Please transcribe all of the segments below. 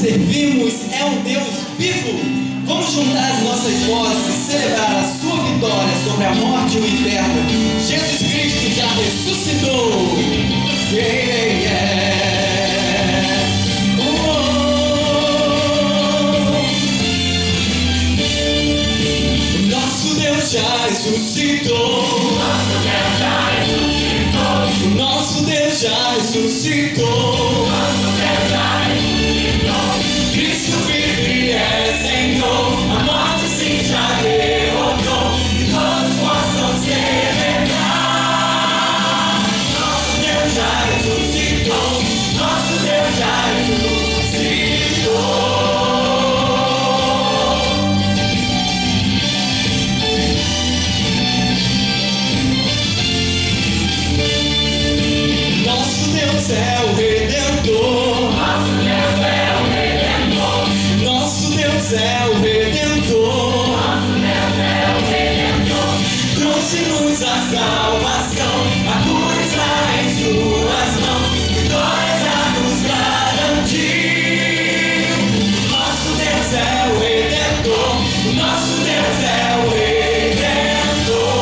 servimos é um Deus vivo. Vamos juntar as nossas vozes e celebrar a sua vitória sobre a morte e o inferno. Jesus Cristo já ressuscitou. Yeah, yeah. Nosso Deus já ressuscitou. Nosso Deus já ressuscitou. Nosso Deus já ressuscitou. Nosso Deus já ressuscitou. Cristo vive e é Senhor. A morte sim já derrotou. Que todos possam celebrar. Nosso Deus já ressuscitou. Nosso Deus já ressuscitou. Nosso Deus é o Redentor. Nosso Deus é o Redentor. Nosso Deus é o Redentor. Nosso Deus é o Redentor. Trouxe-nos a salvação. A cura está em suas mãos. Vitória já nos garantiu. Nosso Deus é o Redentor. Nosso Deus é o Redentor.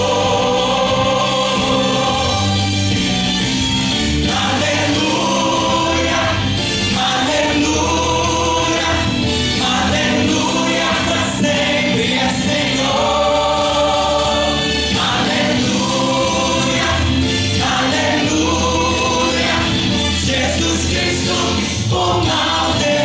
Aleluia, aleluia, aleluia, pra sempre é Senhor. Aleluia, aleluia, Jesus Cristo o mal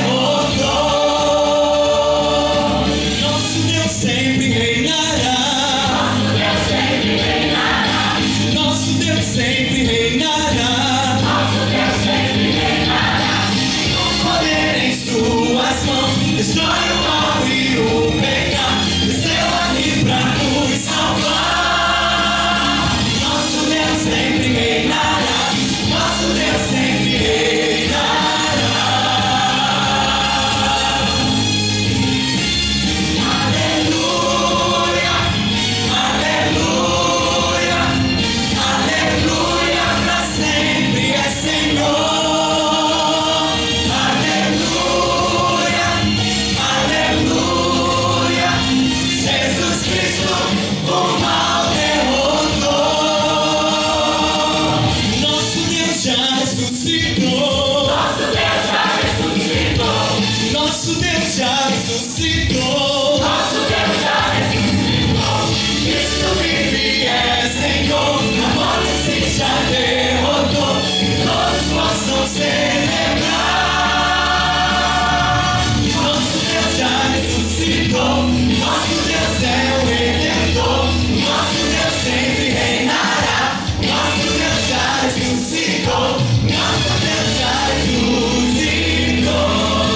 derrotou. Nosso Deus sempre reinará. Nosso Deus sempre reinará. Nosso Deus sempre reinará. Nosso Deus sempre reinará. Com poder em suas mãos, destrói o mal e o pecado. Desceu aqui pra nos salvar. Nosso Deus sempre reinará. Nosso Deus sempre reinará. Aleluia, aleluia, aleluia, pra sempre é Senhor. Aleluia, aleluia, Jesus Cristo o mal derrotou. Nosso Deus já ressuscitou. Nosso Deus já ressuscitou. Nosso Deus já ressuscitou. Nosso Deus já ressuscitou. Cristo vive e é Senhor. A morte se já derrotou. Que todos possam celebrar. Nosso Deus já ressuscitou. Nosso Deus é o Redentor. Nosso Deus sempre reinará. Nosso Deus já ressuscitou. Nosso Deus já ressuscitou.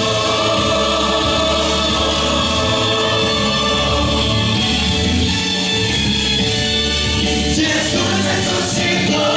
Jesus ressuscitou.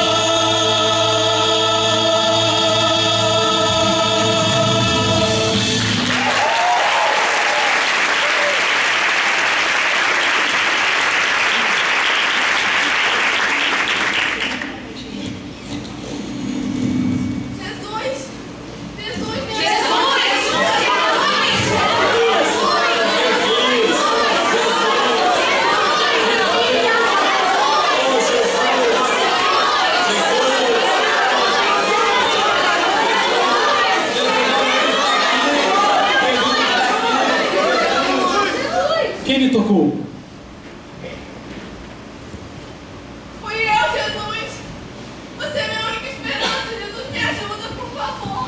Quem me tocou? Fui eu, Jesus! Você é minha única esperança, Jesus, me ajuda, por favor!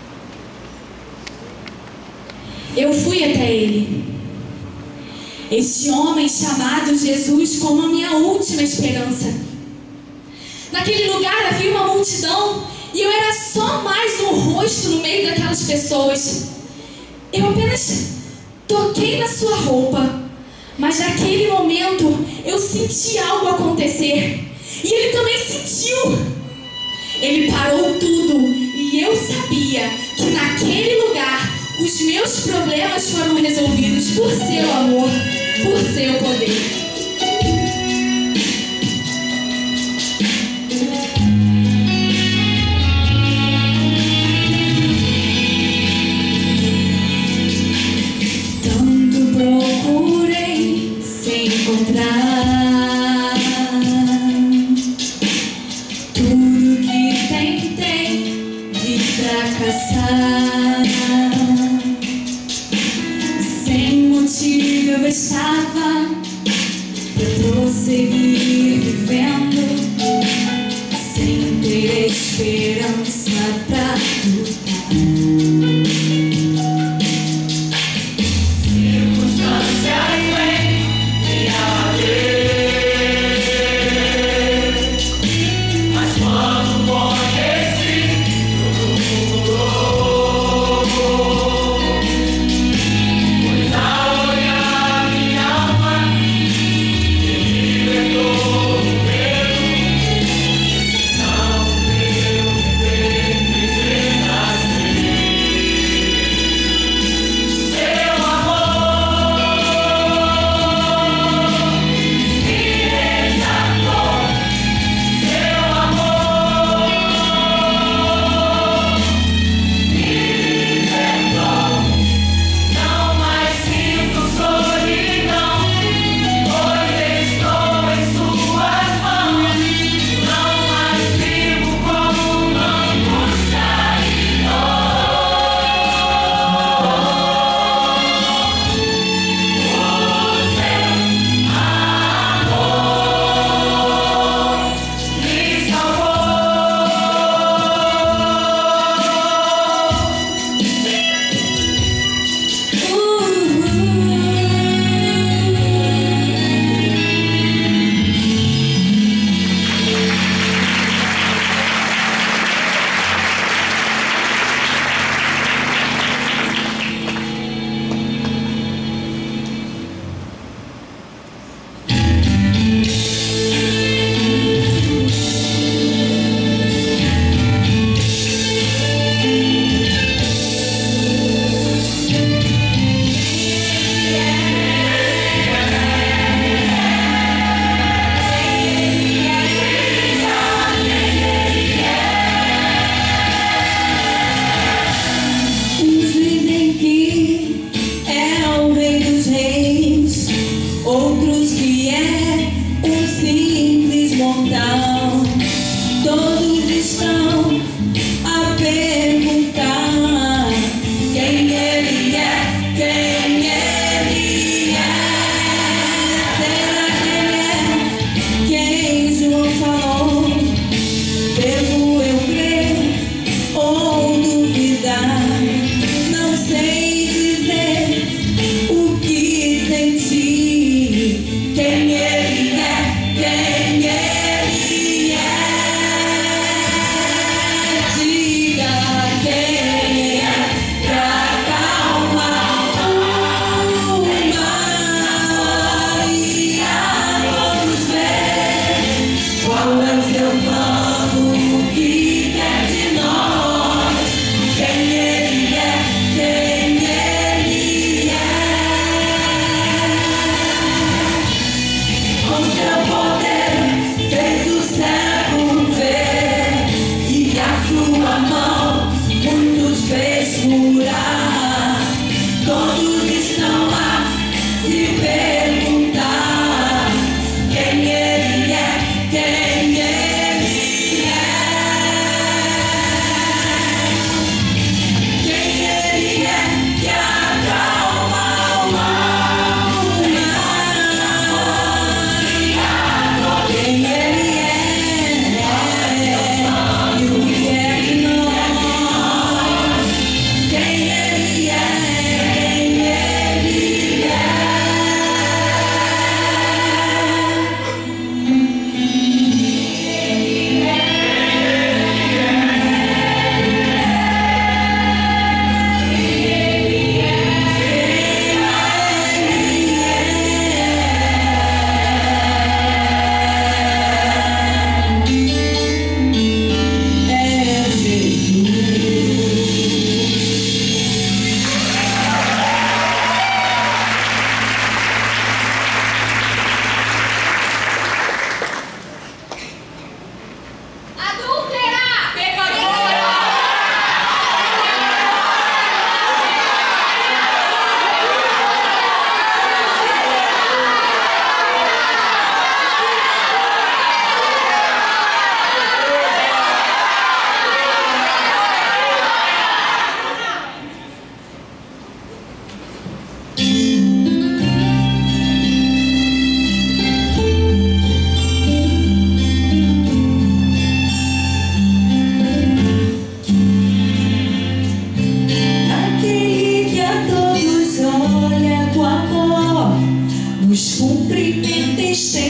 Eu fui até ele. Este homem chamado Jesus como a minha última esperança. Naquele lugar havia uma multidão e eu era só mais um rosto no meio daquelas pessoas. Eu apenas toquei na sua roupa, mas naquele momento eu senti algo acontecer e ele também sentiu. Ele parou tudo e eu sabia que naquele lugar os meus problemas foram resolvidos por seu amor, por seu poder. encontrar. Tudo que tentei de fracassar, sem motivo eu estava pra prosseguir vivendo, sem ter esperança pra lutar.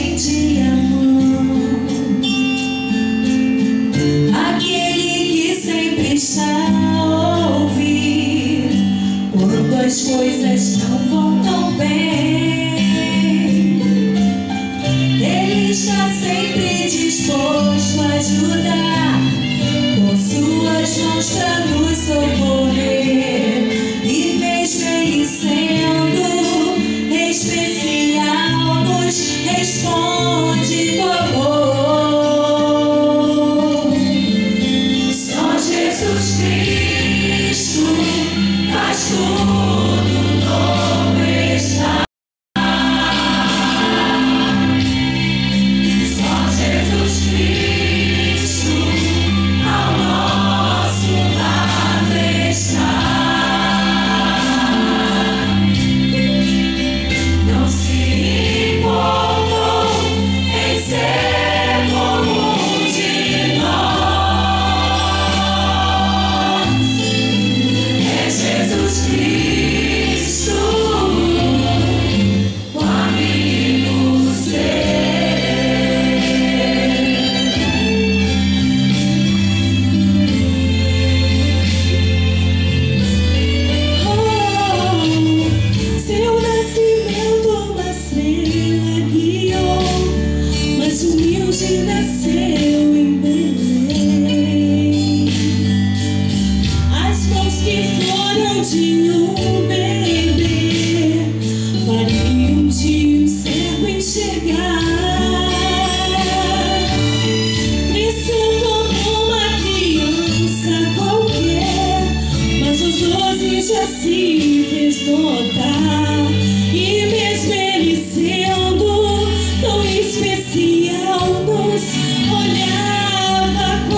estende a mão, aquele que sempre está a ouvir quando as coisas não vão tão bem. Ele está sempre disposto a ajudar, com suas mãos para nos socorrer. E mesmo ele sendo especial, nos responde com amor. Só Jesus Cristo faz tudo novo estar. Só Jesus Cristo ao nosso lado está. Não se importou em ser como um de nós. É Jesus Cristo, o amigo seu. Seu nascimento uma estrela guiou, mas humilde nasceu em Belém. As mãos que foram de um bebê fariam de um cego enxergar. Cresceu como uma criança qualquer, mas aos 12 já se fez notar. E mesmo ele sendo tão especial, nos olhava com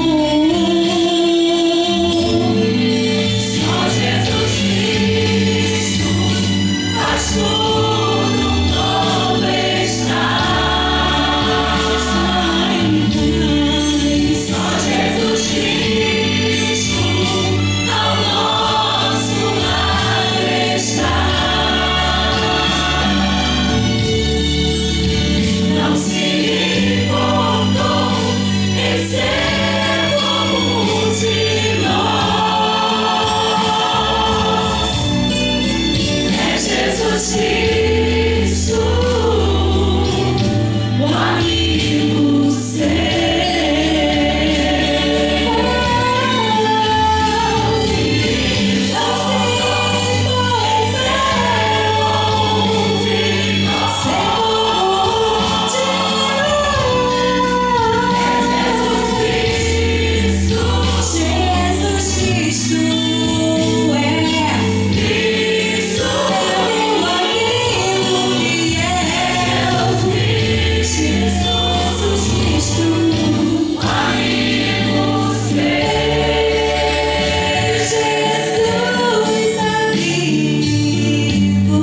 amor. Só Jesus Cristo faz tudo novo estar. Só Jesus Cristo ao nosso lado está. Não se importou em ser como um de nós. É Jesus Cristo, o amigo seu. Jesus Cristo é Cristo, meu amigo fiel. Jesus Cristo, amigo seu. Jesus amigo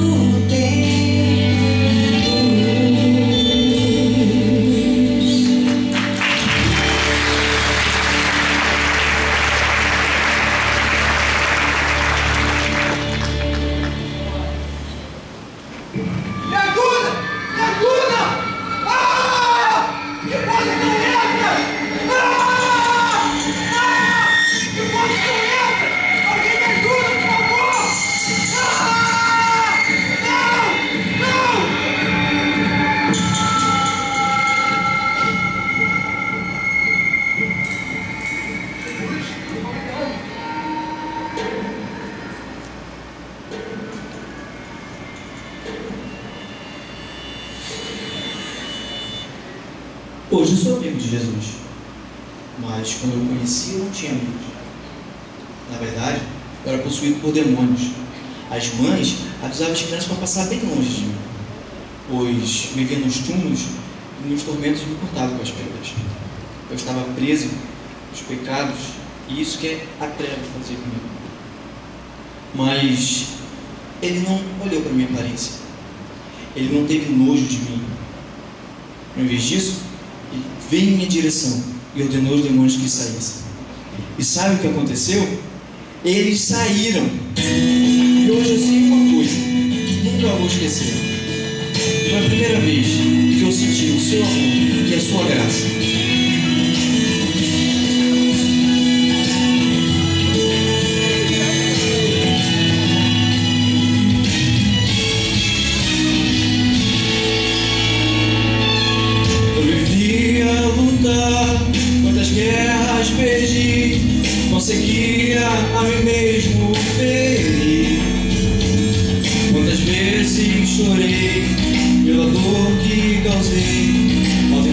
Me ajuda! Me ajuda! Ah! Que porta é essa? Ah! Ah! Que porta é essa? Alguém me ajuda, por favor! Ah! Não! Hoje eu sou amigo de Jesus, mas quando eu o conheci eu não tinha amigos. Na verdade, eu era possuído por demônios. As mães acusavam as crianças para passar bem longe de mim, pois me via nos túmulos e nos tormentos me cortava com as pedras. Eu estava preso nos pecados, e isso que a treva fazia comigo. Mas ele não olhou para a minha aparência, ele não teve nojo de mim. Em vez disso, ele veio em minha direção e ordenou os demônios que saíssem. E sabe o que aconteceu? Eles saíram. E hoje eu sei uma coisa, nunca vou esquecer. Foi a primeira vez que eu senti o seu amor e a sua graça. Quantas guerras perdi, conseguia a mim mesmo ferir. Quantas vezes chorei pela dor que causei ao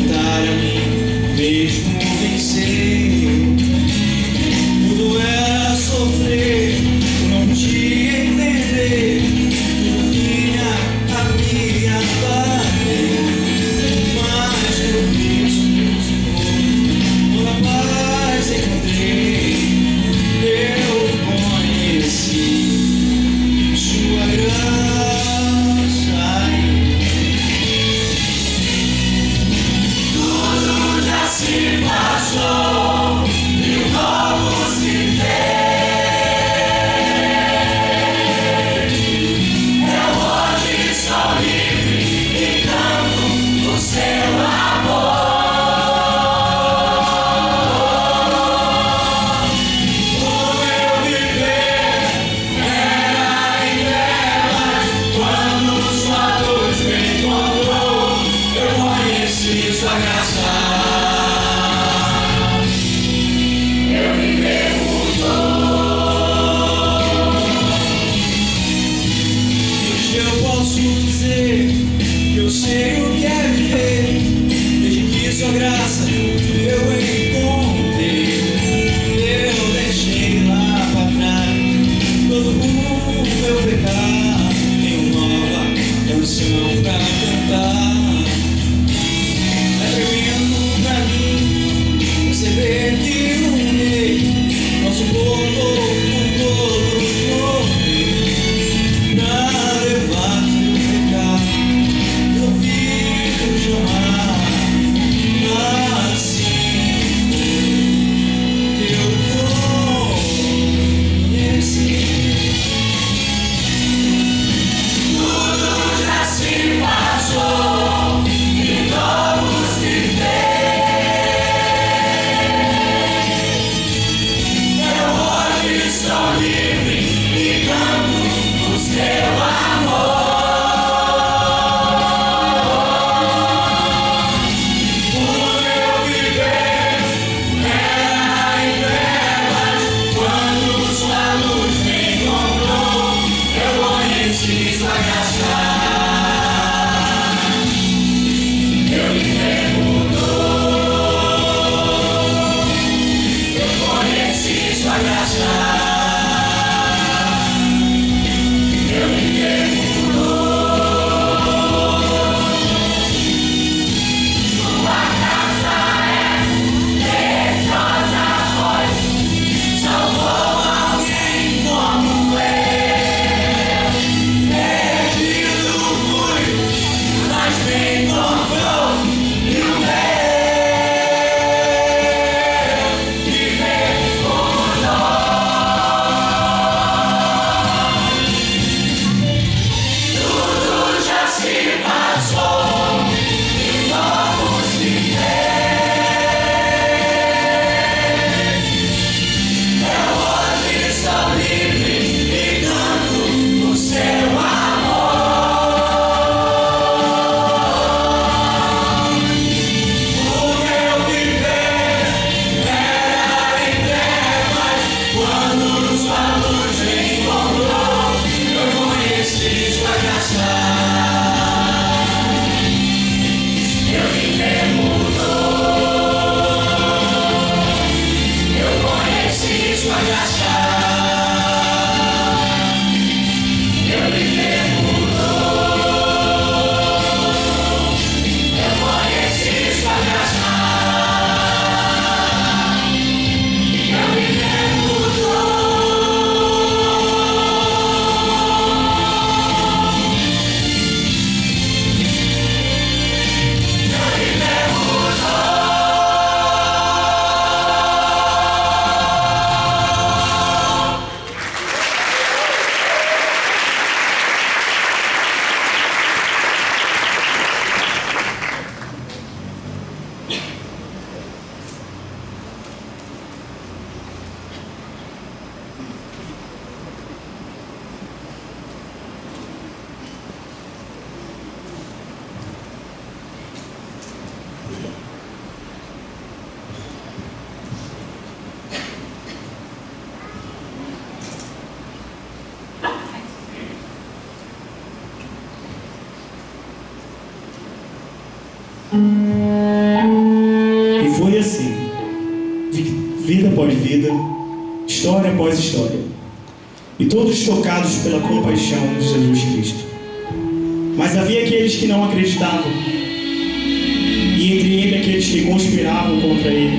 E foi assim, vida após vida, história após história, e todos tocados pela compaixão de Jesus Cristo. Mas havia aqueles que não acreditavam, e entre eles aqueles que conspiravam contra ele.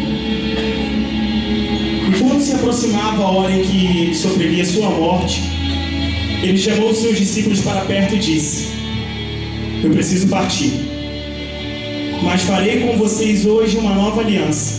E quando se aproximava a hora em que ele sofreria sua morte, ele chamou os seus discípulos para perto e disse: eu preciso partir, mas farei com vocês hoje uma nova aliança.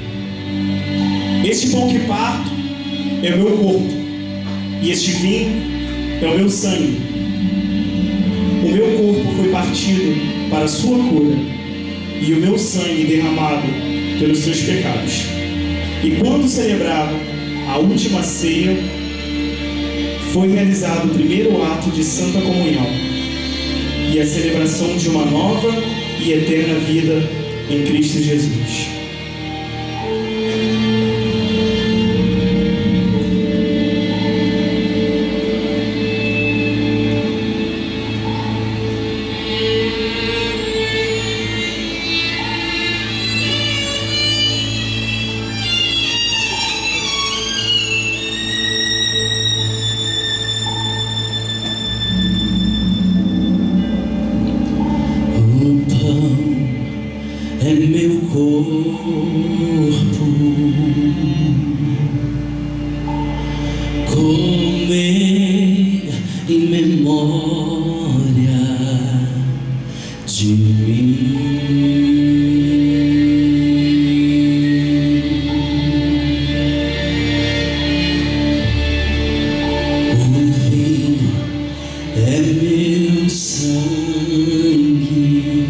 Este pão que parto é o meu corpo, e este vinho é o meu sangue. O meu corpo foi partido para a sua cura, e o meu sangue derramado pelos seus pecados. E quando celebravam a última ceia, foi realizado o primeiro ato de santa comunhão e a celebração de uma nova e eterna vida em Cristo Jesus. É meu corpo, comer em memória de mim. O vinho é meu sangue.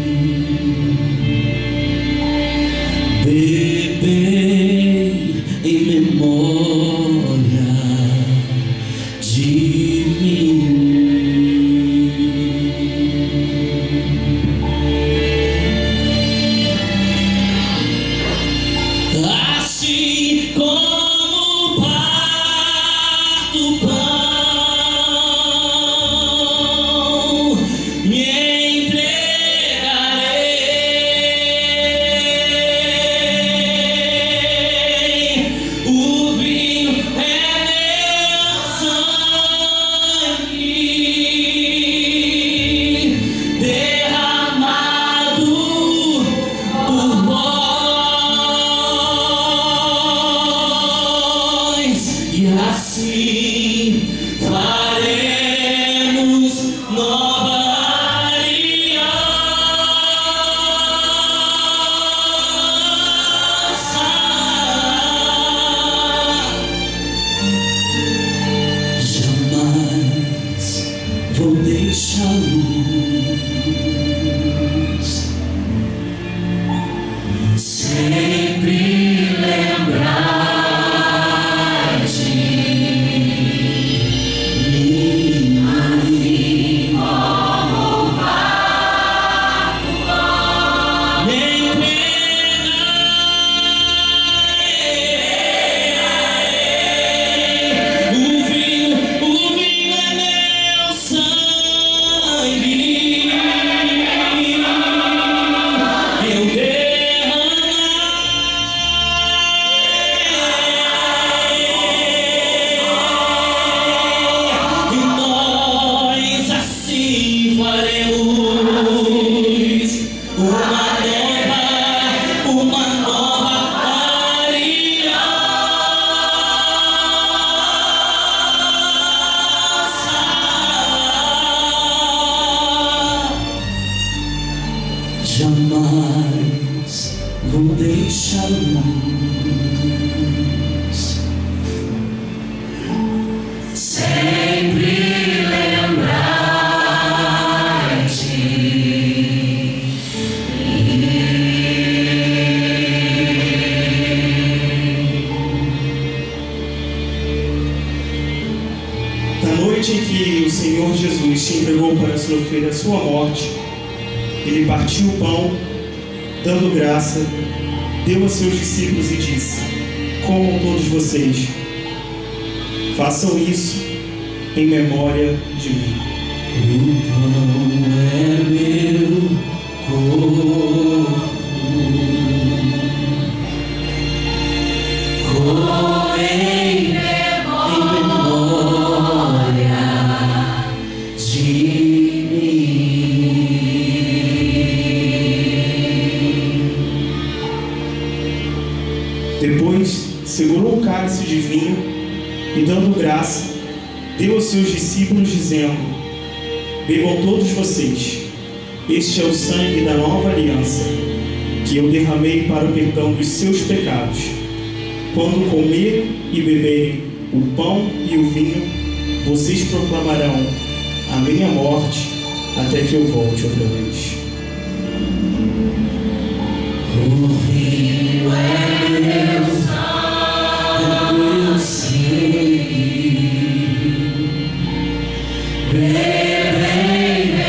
Bebei em memória de mim. Assim como parto o pão, me assim faremos nova aliança. Jamais vou deixar luz, sempre lembrar. Jamais vou deixar luz, sempre lembrar de Na noite em que o Senhor Jesus se entregou para sofrer a sua morte, ele partiu o pão, dando graça, deu a seus discípulos e disse: comam todos vocês, façam isso em memória de mim. O pão é meu corpo. Depois, segurou um cálice de vinho e, dando graça, deu aos seus discípulos, dizendo: bebam todos vocês, este é o sangue da nova aliança, que eu derramei para o perdão dos seus pecados. Quando comer e beberem o pão e o vinho, vocês proclamarão a minha morte até que eu volte outra vez. O vinho é meu sangue, bebem em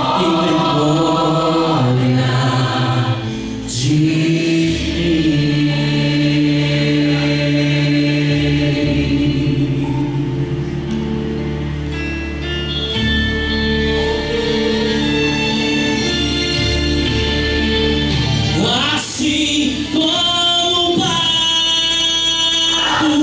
memória de mim. Assim como o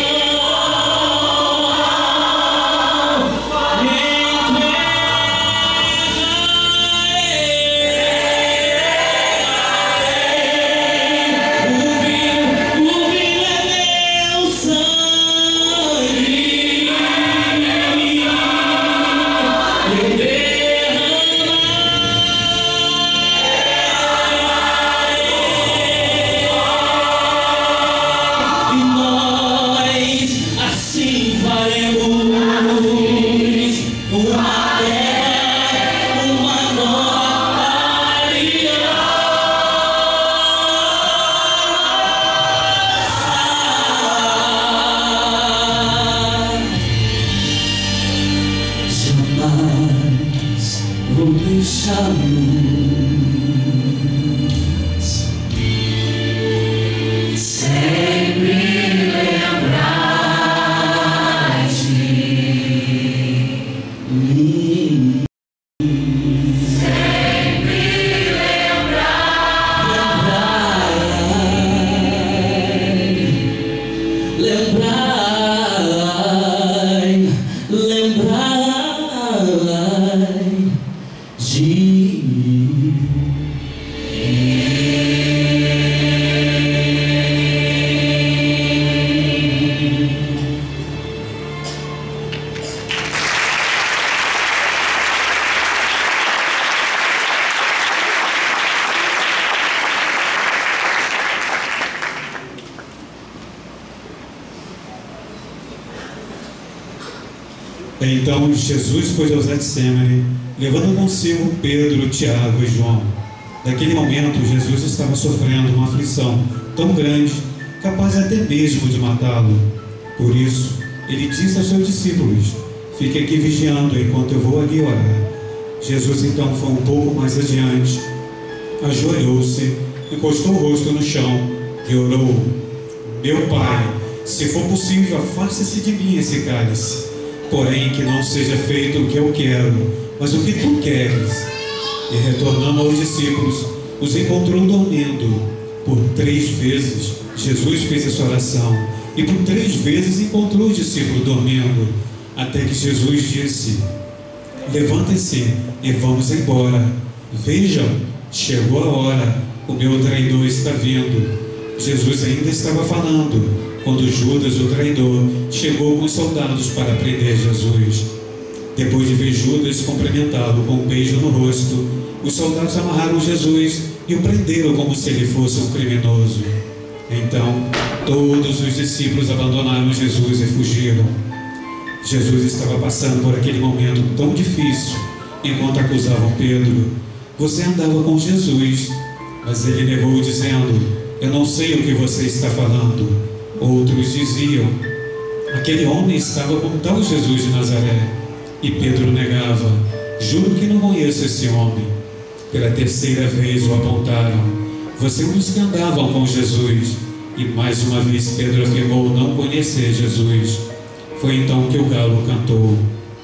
vou deixar luz, sempre lembrar de mim. Então Jesus foi ao Getsemane, levando consigo Pedro, Tiago e João. Naquele momento, Jesus estava sofrendo uma aflição tão grande, capaz até mesmo de matá-lo. Por isso, ele disse aos seus discípulos: fiquem aqui vigiando enquanto eu vou ali orar. Jesus então foi um pouco mais adiante, ajoelhou-se, encostou o rosto no chão e orou: meu Pai, se for possível, afaste-se de mim esse cálice. Porém, que não seja feito o que eu quero, mas o que tu queres. E retornando aos discípulos, os encontrou dormindo. Por 3 vezes Jesus fez essa oração, e por 3 vezes encontrou os discípulos dormindo, até que Jesus disse: levantem-se e vamos embora. Vejam, chegou a hora, o meu traidor está vindo. Jesus ainda estava falando quando Judas, o traidor, chegou com os soldados para prender Jesus. Depois de ver Judas cumprimentá-lo com um beijo no rosto, os soldados amarraram Jesus e o prenderam como se ele fosse um criminoso. Então, todos os discípulos abandonaram Jesus e fugiram. Jesus estava passando por aquele momento tão difícil, enquanto acusavam Pedro. Você andava com Jesus, mas ele negou, dizendo: eu não sei o que você está falando. Outros diziam: aquele homem estava com tal Jesus de Nazaré. E Pedro negava: juro que não conheço esse homem. Pela 3ª vez o apontaram: você é um dos que andavam com Jesus. E mais uma vez Pedro afirmou não conhecer Jesus. Foi então que o galo cantou.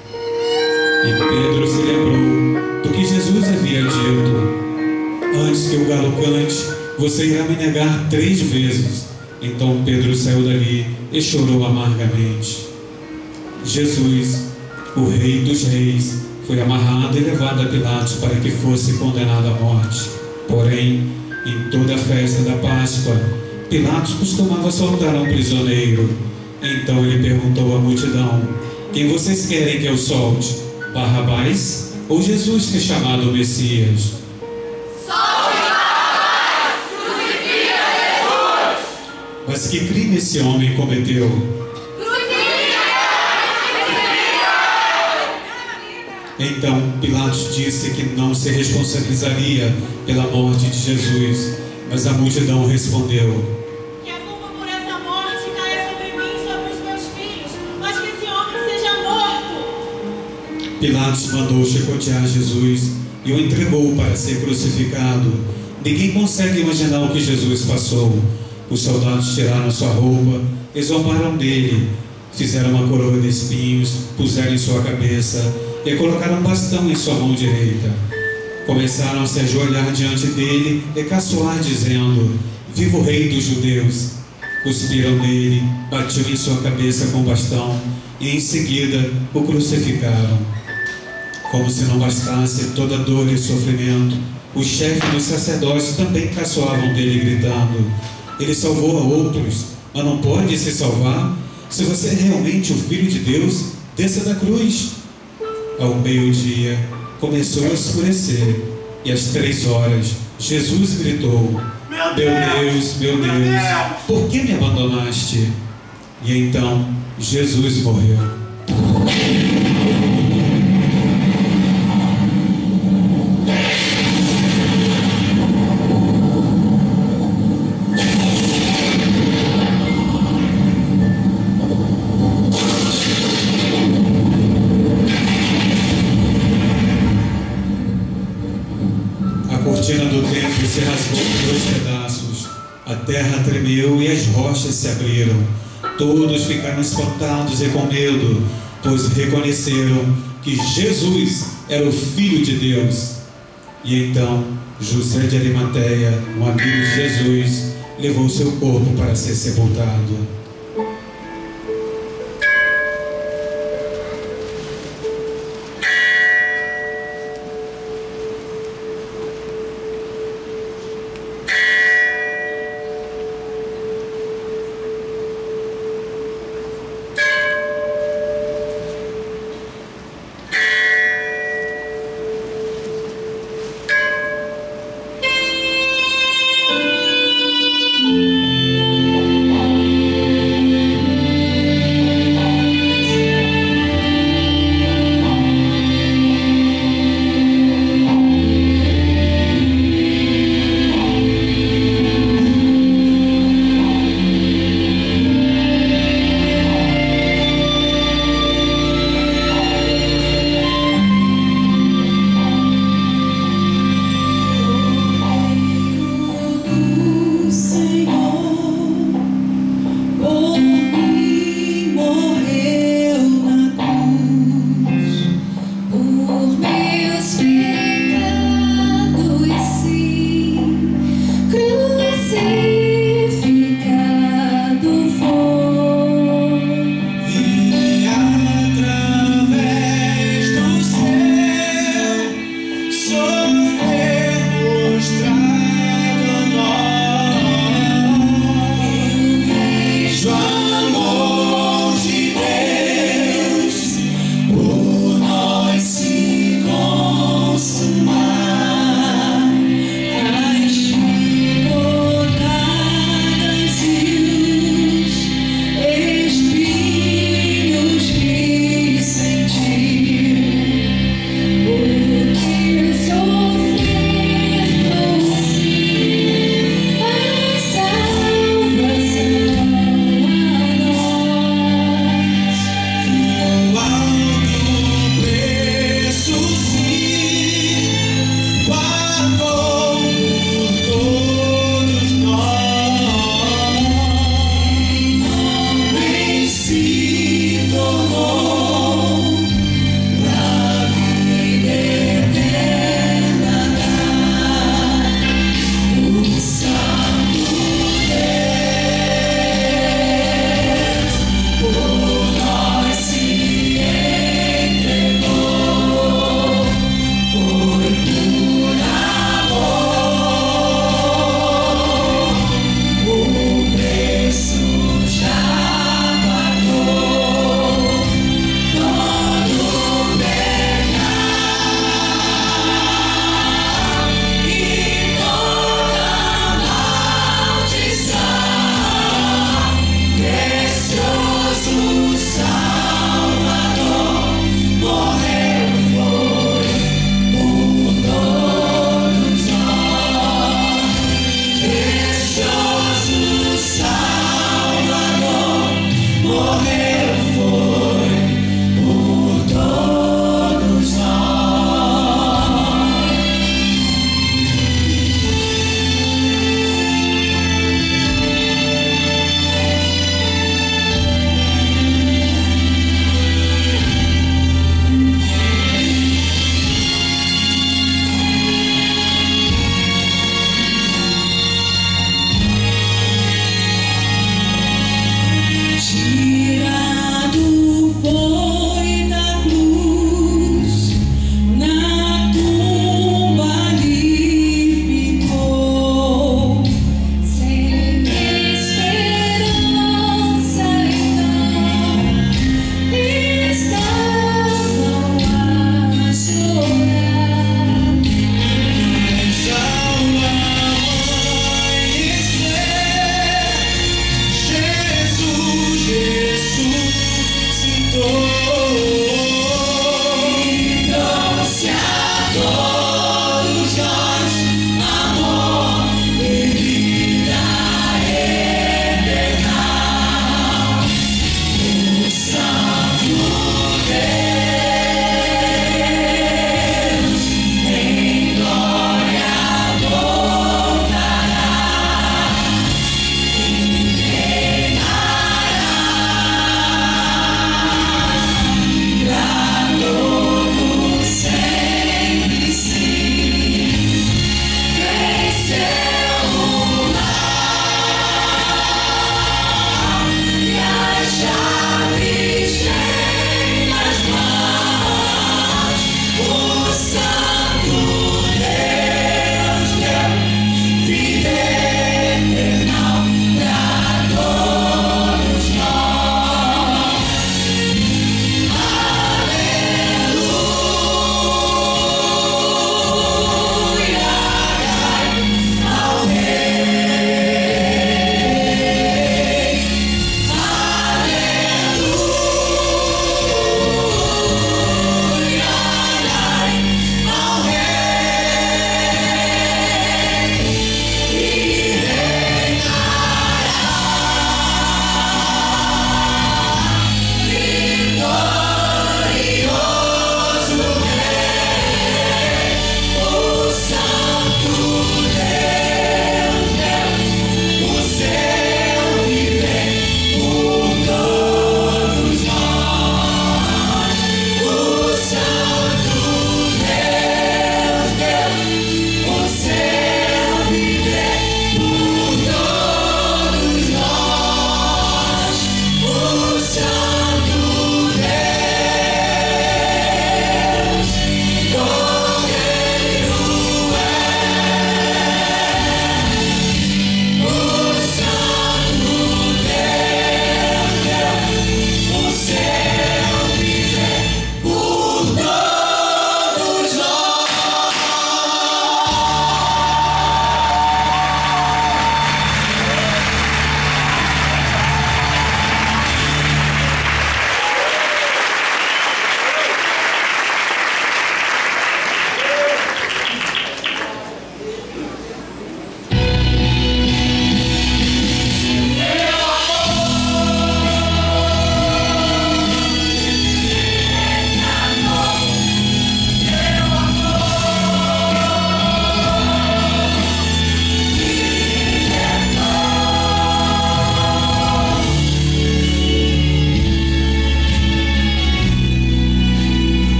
E Pedro se lembrou do que Jesus havia dito: antes que o galo cante, você irá me negar 3 vezes. Então Pedro saiu dali e chorou amargamente. Jesus, o Rei dos Reis, foi amarrado e levado a Pilatos para que fosse condenado à morte. Porém, em toda a festa da Páscoa, Pilatos costumava soltar um prisioneiro. Então ele perguntou à multidão: quem vocês querem que eu solte? Barrabás ou Jesus, que é chamado Messias? Mas que crime esse homem cometeu? Então Pilatos disse que não se responsabilizaria pela morte de Jesus, mas a multidão respondeu: que a culpa por essa morte caia sobre mim e sobre os meus filhos, mas que esse homem seja morto. Pilatos mandou chicotear Jesus e o entregou para ser crucificado. Ninguém consegue imaginar o que Jesus passou. Os soldados tiraram sua roupa e zombaram dele. Fizeram uma coroa de espinhos, puseram em sua cabeça e colocaram um bastão em sua mão direita. Começaram a se ajoelhar diante dele e caçoar, dizendo: viva o rei dos judeus! Cuspiram nele, batiam em sua cabeça com o bastão e em seguida o crucificaram. Como se não bastasse toda a dor e sofrimento, os chefes dos sacerdotes também caçoavam dele, gritando: ele salvou a outros, mas não pode se salvar? Se você é realmente o Filho de Deus, desça da cruz. Ao meio-dia começou a escurecer, e às 3 horas Jesus gritou: meu Deus, meu Deus, por que me abandonaste? E então Jesus morreu. A cortina do templo se rasgou em 2 pedaços. A terra tremeu e as rochas se abriram. Todos ficaram espantados e com medo, pois reconheceram que Jesus era o Filho de Deus. E então José de Arimateia, um amigo de Jesus, levou seu corpo para ser sepultado.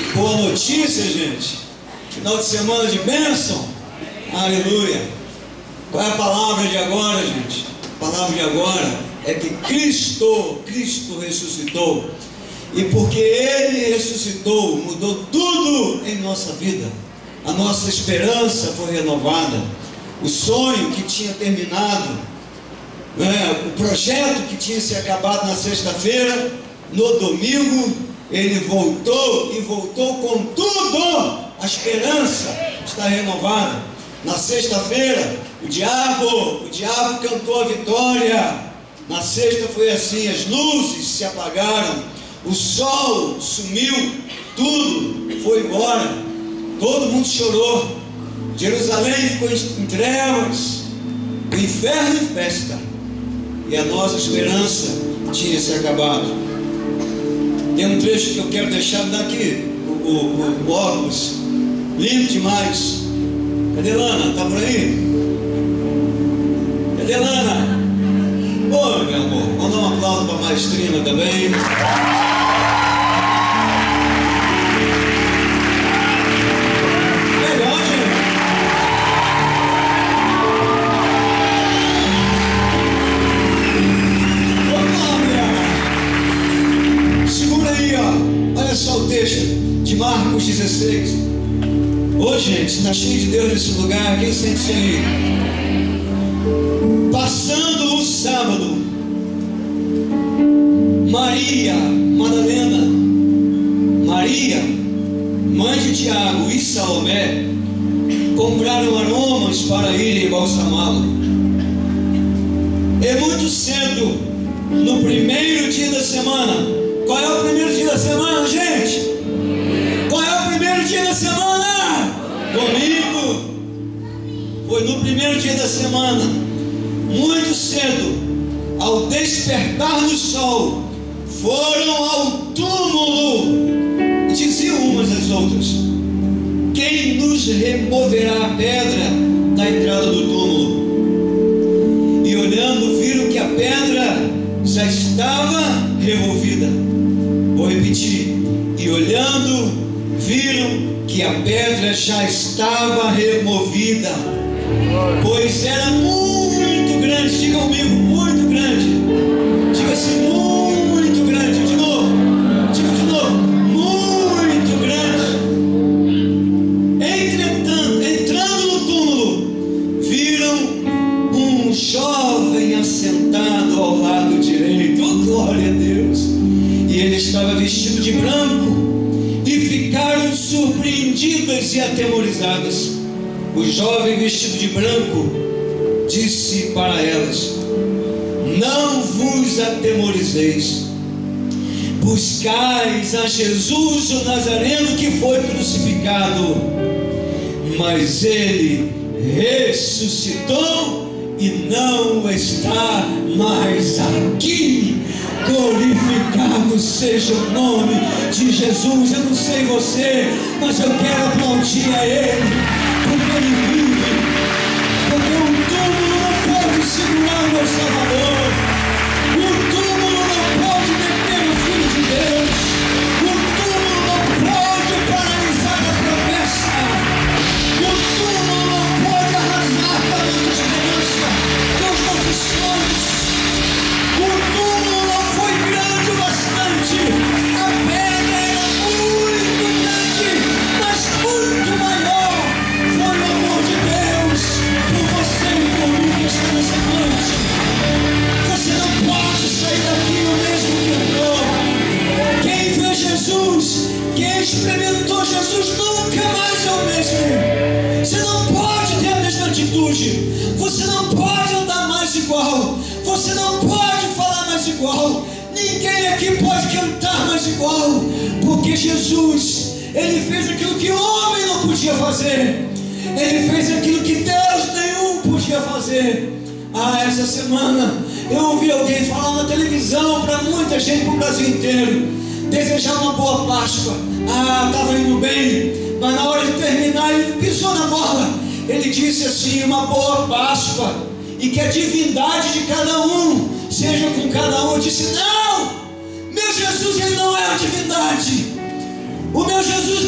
Que boa notícia, gente. Final de semana de bênção. Aleluia. Qual é a palavra de agora, gente? A palavra de agora é que Cristo ressuscitou. E porque Ele ressuscitou, mudou tudo em nossa vida. A nossa esperança foi renovada. O sonho que tinha terminado, o projeto que tinha se acabado na sexta-feira, no domingo, ele voltou e voltou com tudo. A esperança está renovada. Na sexta-feira, o diabo cantou a vitória. Na sexta foi assim: as luzes se apagaram, o sol sumiu, tudo foi embora, todo mundo chorou. Jerusalém ficou em trevas, o inferno em festa, e a nossa esperança tinha se acabado. Tem um trecho que eu quero deixar daqui, o óculos, lindo demais. Cadê Lana? Está por aí? Cadê Lana? Ô, meu amor, vamos dar um aplauso para a maestrina também. Olha só o texto de Marcos 16. Ô, gente, está cheio de Deus nesse lugar. Quem sente isso aí? Passando o sábado, Maria Madalena, Maria, mãe de Tiago, e Salomé compraram aromas para irem balsamá-lo. E muito cedo, no primeiro dia da semana. Qual é o primeiro dia da semana, gente? Qual é o primeiro dia da semana? Domingo. Foi no primeiro dia da semana, muito cedo, ao despertar do sol, foram ao túmulo e diziam umas às outras: quem nos removerá a pedra da entrada do túmulo? E olhando, viram que a pedra já estava removida. Vou repetir. E olhando, viram que a pedra já estava removida, pois era muito grande. Diga comigo, muito grande. Diga assim, muito grande. De novo. Diga de novo, muito grande. Entretanto, entrando no túmulo, viram um jovem assentado ao lado direito. Oh, glória a Deus! E ele estava vestido de branco, e ficaram surpreendidas e atemorizadas. O jovem vestido de branco disse para elas: não vos atemorizeis, buscais a Jesus o Nazareno, que foi crucificado, mas ele ressuscitou e não está mais aqui. Glorificado seja o nome de Jesus. Eu não sei você, mas eu quero aplaudir a Ele, porque Ele vive, porque o túmulo não pode segurar o meu Salvador, o túmulo não pode deter o Filho de Deus, o túmulo não pode paralisar a promessa, o túmulo não pode arrasar com a nossa esperança, com os nossos sonhos. O túmulo não foi grande o bastante, a pedra era muito grande, mas muito maior. Foi o amor de Deus por você e por mim que está nessa noite. Você não pode sair daqui o mesmo que entrou. Quem vê Jesus, quem experimentou Jesus, nunca mais é o mesmo. Você não pode ter a mesma atitude, você não pode andar mais igual, você não pode falar mais igual, ninguém aqui pode cantar mais igual, porque Jesus, Ele fez aquilo que o homem não podia fazer, Ele fez aquilo que Deus nenhum podia fazer. Essa semana eu ouvi alguém falar na televisão para muita gente, para o Brasil inteiro, desejar uma boa Páscoa. Estava indo bem, mas na hora de terminar ele pisou na bola. Ele disse assim: uma boa Páscoa, e que a divindade de cada um seja com cada um. Eu disse: não, meu Jesus, Ele não é a divindade. O meu Jesus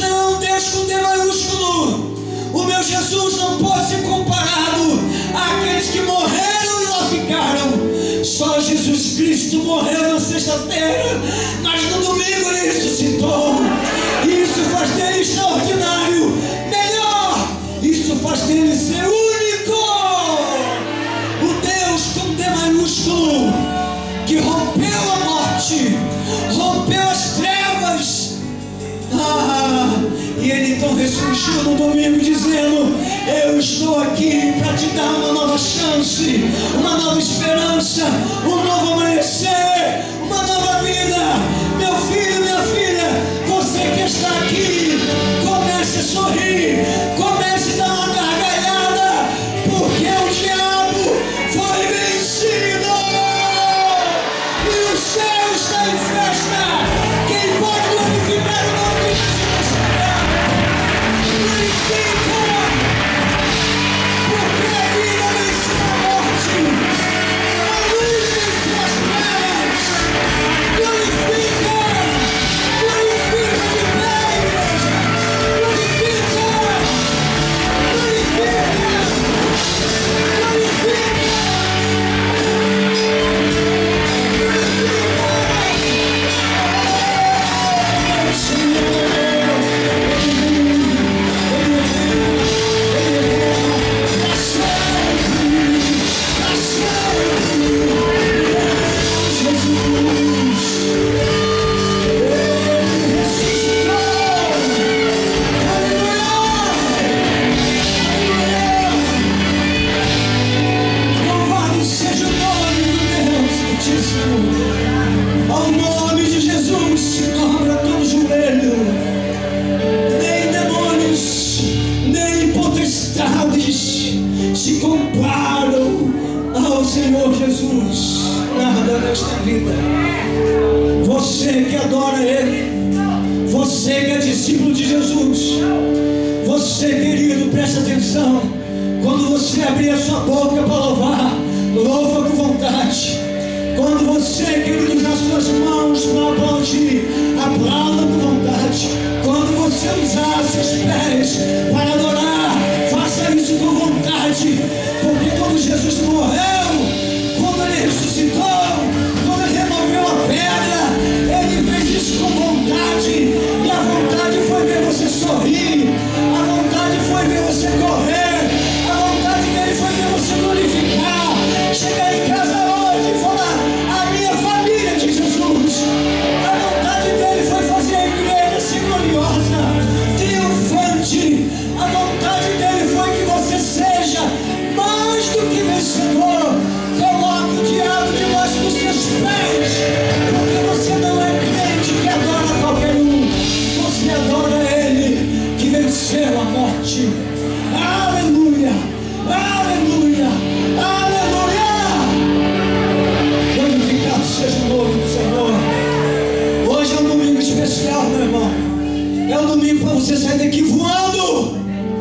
Deus com D maiúsculo. O meu Jesus não pode ser comparado àqueles que morreram e lá ficaram. Só Jesus Cristo morreu na sexta-feira, mas no domingo ele ressuscitou. Isso faz dele extraordinário, melhor. Isso faz dele ser único. O Deus com D maiúsculo, que rompeu a morte, rompeu as trevas. E ele então ressurgiu no domingo dizendo: eu estou aqui para te dar uma nova chance, uma nova esperança, um novo amanhecer, uma nova vida. Meu filho, minha filha, você que está aqui, comece a sorrir, comece a dar uma gargalhada, porque o diabo foi vencido e o céu está em festa. Quem pode glorificar o nome de Jesus? Glorifica, porque a vida venceu a morte, a luz venceu as trevas. Glorifica, glorifica de pé, igreja. Glorifica, glorifica, louvado seja o nome do Deus Altíssimo. Ao nome de Jesus se dobra todo joelho. Nem demônios, nem potestades se comparam ao Senhor Jesus. Nada nesta vida. Você que adora Ele, você que é discípulo de Jesus, você, querido, presta atenção. Quando você abrir a sua boca para louvar, louva com vontade. Quando você, querido, usar suas mãos para aplaudir, aplauda com vontade. Quando você usar seus pés para adorar, faça isso com vontade. Porque quando Jesus morreu, quando Ele ressuscitou, quando Ele removeu a pedra, Ele fez isso com vontade. E a vontade foi ver você sorrir, a vontade foi ver você correr, a vontade dele foi ver você glorificar. Chegar em casa hoje e falar: a minha família de Jesus. A vontade dele foi fazer a igreja ser gloriosa, triunfante. A vontade dele foi que você seja mais do que vencedor. Coloque o diabo debaixo dos seus pés, porque você não é crente que adora qualquer um. Você adora Ele que venceu a morte. Aleluia, aleluia, aleluia. Glorificado seja o nome do Senhor. Hoje é um domingo especial, meu irmão. É um domingo para você sair daqui voando.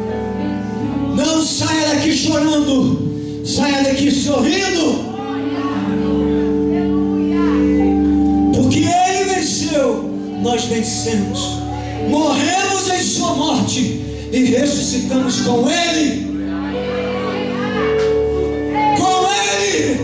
Não saia daqui chorando, saia daqui sorrindo. Porque Ele venceu, nós vencemos. Morremos em sua morte e ressuscitamos com Ele. Com Ele.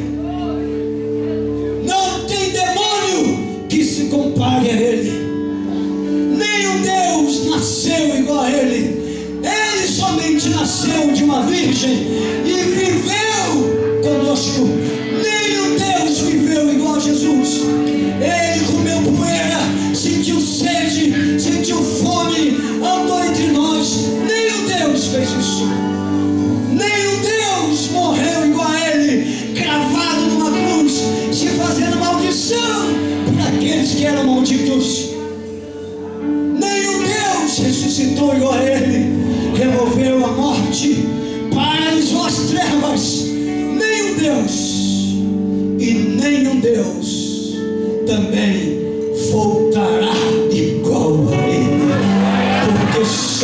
Não tem demônio que se compare a Ele. Nenhum Deus nasceu igual a Ele. Ele somente nasceu de uma virgem e viveu conosco. Nenhum Deus viveu igual a Jesus. Ele comeu poeira, sentiu sede, sentiu fome, andou entre nós. Nenhum Deus fez isso. Nenhum Deus morreu igual a Ele, cravado numa cruz, se fazendo maldição para aqueles que eram malditos. Nenhum Deus ressuscitou igual a Ele, removeu a morte, paralisou as trevas. Nenhum Deus, e nenhum Deus também voltará igual a Ele, porque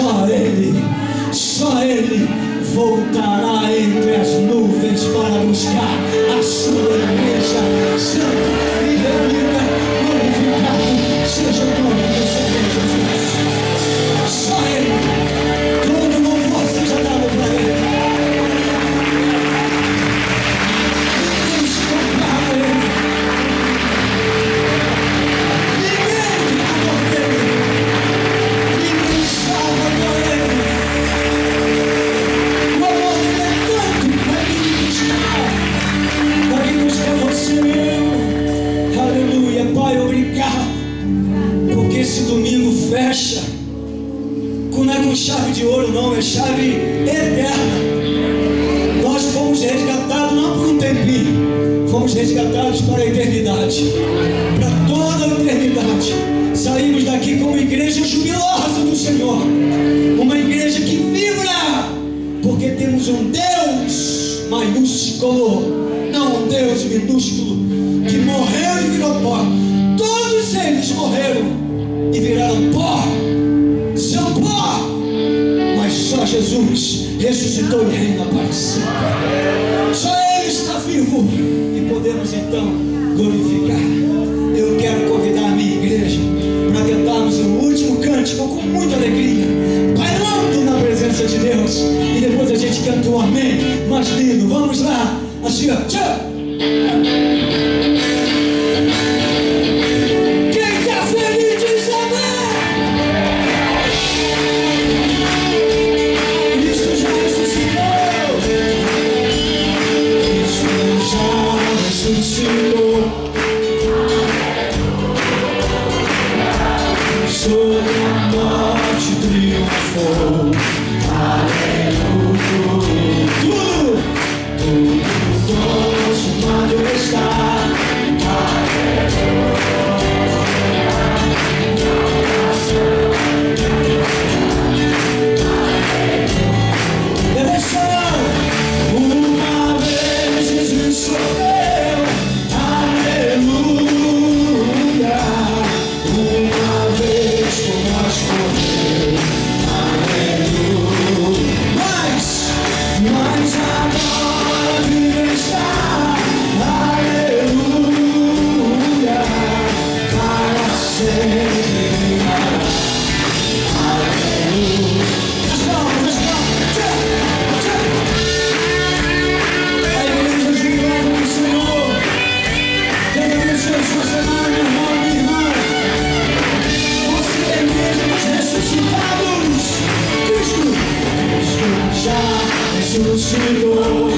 só Ele voltará entre as nuvens para buscar a sua igreja santa e reunida. Glorificado seja o nome do Senhor Jesus. Só Ele. fecha. Não é com chave de ouro, não, é chave eterna. Nós fomos resgatados não por um tempinho, fomos resgatados para a eternidade, para toda a eternidade. Saímos daqui como igreja jubilosa do Senhor, uma igreja que vibra, porque temos um Deus maiúsculo, não um Deus minúsculo, que morreu e virou pó. Todos eles morreram e viraram pó, são pó, mas só Jesus ressuscitou e reina para sempre. Só Ele está vivo e podemos então glorificar. Eu quero convidar a minha igreja para cantarmos o último cântico com muita alegria, bailando na presença de Deus, e depois a gente canta o amém mais lindo. Vamos lá, assim ó, tchau. Cristo já ressuscitou.